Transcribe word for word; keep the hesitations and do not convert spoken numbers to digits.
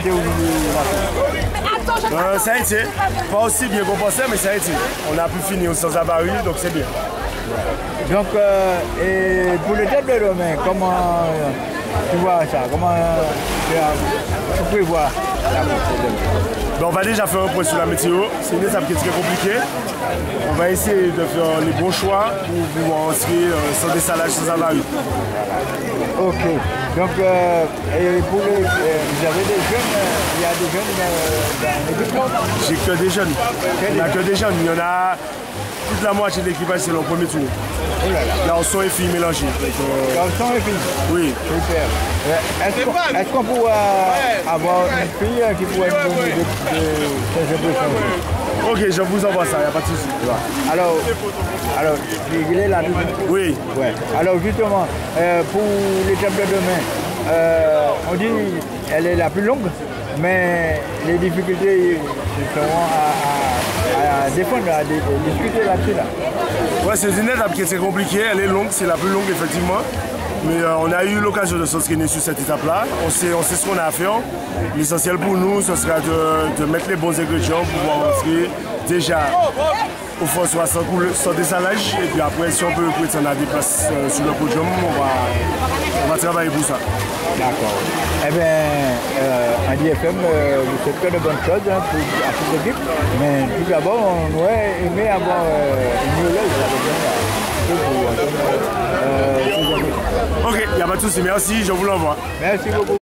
été aujourd'hui la euh, Ça a été. Pas aussi bien qu'on pensait, mais ça a été. On a pu finir sans avarie, donc c'est bien. Donc, euh, et pour le table de demain, comment euh, tu vois ça? Comment euh, tu, as, tu peux voir la ben, on va déjà faire un point sur la météo. C'est une étape qui est très compliquée. On va essayer de faire les bons choix pour pouvoir inscrire euh, sans dessalage, sans avarie. Ok. Donc, euh, et pour les, euh, vous avez des jeunes, euh, il y a des jeunes euh, dans l'équipement? J'ai que des jeunes. Il n'y a que des jeunes. Il y en a toute la moitié de l'équipage, c'est le premier tour. Oh là là. Garçons et filles mélangés. Euh... Garçons et filles? Oui. Super. Est-ce qu'on est qu'on pourra avoir une fille qui pourrait nous donner des impressions? Ok, je vous envoie ça, il n'y a pas de souci. Alors, alors, il est là. Oui. Ouais. Alors justement, euh, pour l'étape de demain, euh, on dit qu'elle est la plus longue, mais les difficultés seront à, à, à défendre, à, à discuter là-dessus. Là. Ouais, c'est une étape qui est très compliquée, elle est longue, c'est la plus longue effectivement. Mais euh, on a eu l'occasion de s'inscrire sur cette étape-là. On sait, on sait ce qu'on a à faire. L'essentiel pour nous, ce sera de, de mettre les bons ingrédients pour pouvoir inscrire déjà au fond soit sans, sans dessalage. Et puis après, si on peut prétendre à des places euh, sur le podium, on va, on va travailler pour ça. D'accord. Eh bien, euh, en D F M, euh, vous faites plein de bonnes choses hein, pour, à toute l'équipe. Mais tout d'abord, on aurait aimé avoir euh, une heureuse avec nous. Euh, Ok, il n'y a pas de souci. Merci, je vous l'envoie. Merci beaucoup.